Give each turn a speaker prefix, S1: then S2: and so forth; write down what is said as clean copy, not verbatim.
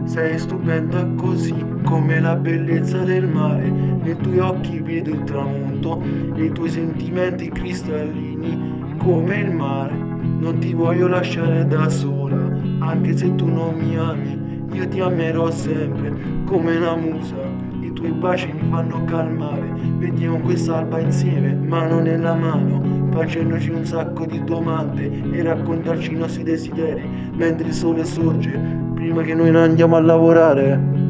S1: Sei stupenda così come la bellezza del mare, nei tuoi occhi vedo il tramonto, nei tuoi sentimenti cristallini come il mare. Non ti voglio lasciare da sola, anche se tu non mi ami, io ti amerò sempre come una musa. I tuoi baci mi fanno calmare, vediamo quest'alba insieme, mano nella mano, facendoci un sacco di domande e raccontarci i nostri desideri mentre il sole sorge, prima che noi ne andiamo a lavorare.